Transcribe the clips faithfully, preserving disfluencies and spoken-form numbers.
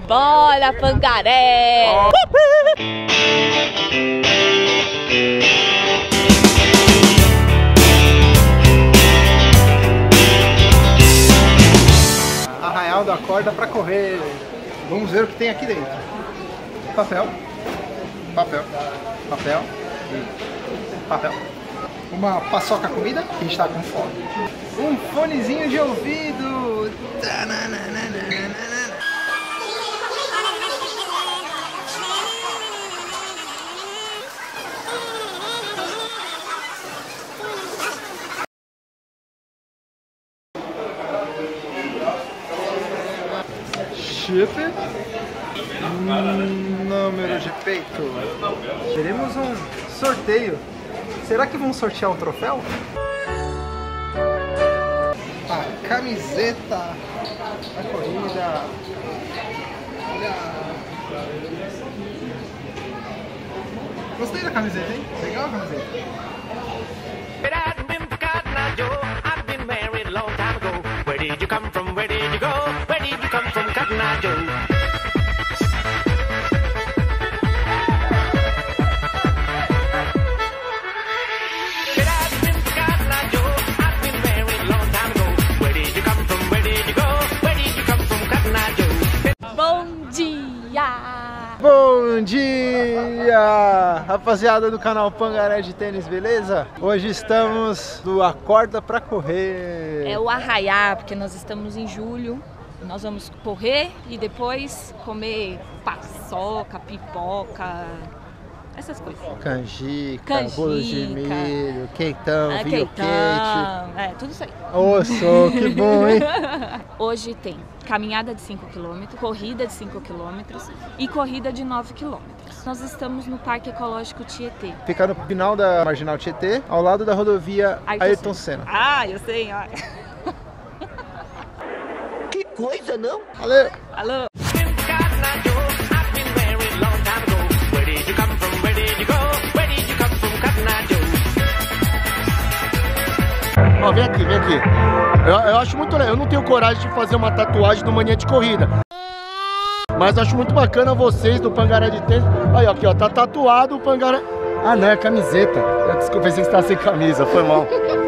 Bora, Pangaré! Oh. Arraial da corda pra correr. Vamos ver o que tem aqui dentro. Papel, papel, papel e papel. Uma paçoca comida, que a gente tá com fome. Um fonezinho de ouvido. Chip. Número de peito. Teremos um sorteio. Será que vão sortear um troféu? A camiseta da corrida. Olha. Gostei da camiseta, hein? Legal a camiseta. Bom dia, rapaziada do canal Pangaré de Tênis, beleza? Hoje estamos no Acorda Pra Correr. É o arraiar, porque nós estamos em julho. Nós vamos correr e depois comer paçoca, pipoca, essas coisas. Canjica, Canjica, bolo de milho, queitão, é, vinho queitão, quente. É, tudo isso aí. Osso, que bom, hein? Hoje tem caminhada de cinco quilômetros, corrida de cinco quilômetros e corrida de nove quilômetros. Nós estamos no Parque Ecológico Tietê. Fica no final da Marginal Tietê, ao lado da rodovia Ayrton, Ayrton Senna. Ah, eu sei, ó. Que coisa, não? Valeu! Alô! Ó, vem aqui, vem aqui. Eu, eu acho muito legal. Eu não tenho coragem de fazer uma tatuagem do Mania de Corrida. Mas acho muito bacana vocês do Pangaré de Tênis. Aí, ó, aqui, ó, tá tatuado o Pangaré. Ah, não, é camiseta. Desculpa, pensei que você tá sem camisa, foi mal.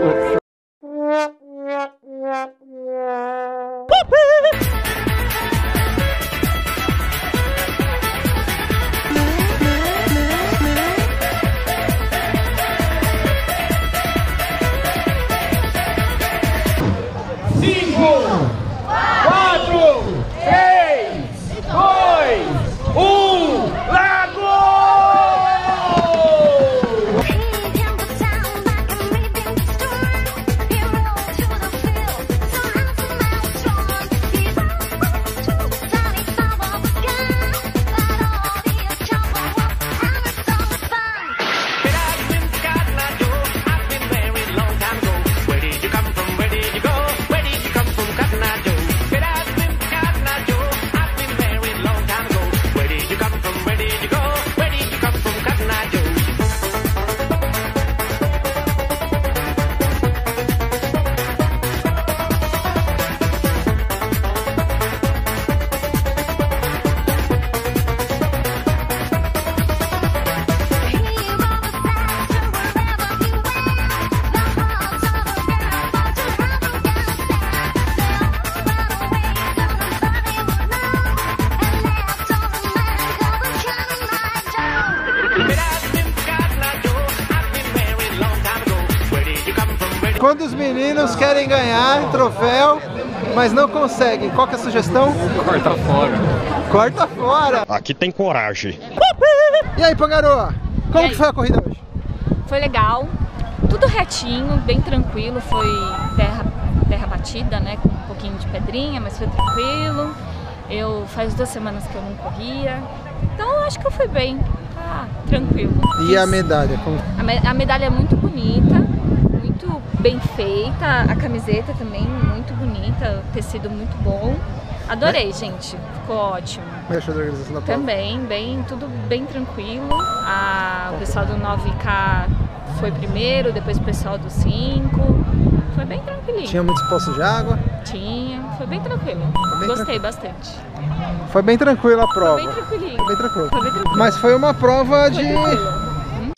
Quando os meninos querem ganhar troféu, mas não conseguem, qual que é a sugestão? Corta fora. Corta fora! Aqui tem coragem. E aí, Pangaroa, como que foi a corrida hoje? Foi legal, tudo retinho, bem tranquilo, foi terra, terra batida, né, com um pouquinho de pedrinha, mas foi tranquilo. Eu faz duas semanas que eu não corria, então eu acho que eu fui bem, tá tranquilo. E Fiz... a medalha? Como... A, me a medalha é muito bonita, muito bem feita, a camiseta também muito bonita, o tecido muito bom. Adorei, gente, ficou ótimo. Me achou da organização da prova? Também, bem, tudo bem tranquilo. A, o pessoal do nove K foi primeiro, depois o pessoal do cinco. Foi bem tranquilinho. Tinha muitos poços de água? Tinha, Foi bem tranquilo. bem Gostei bastante. Foi bem tranquila a prova. Foi bem tranquilinho. Foi bem tranquilo. Foi bem tranquilo. Mas foi uma prova de... Tranquilo.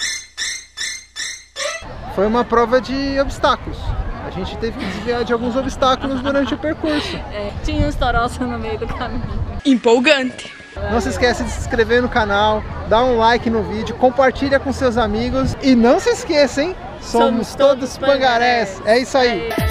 Foi uma prova de obstáculos. A gente teve que desviar de alguns obstáculos durante o percurso. É, tinha uns toroços no meio do caminho. Empolgante. Não se esqueça de se inscrever no canal, dar um like no vídeo, compartilha com seus amigos e não se esqueça, hein? Somos, Somos todos pangarés. É isso aí.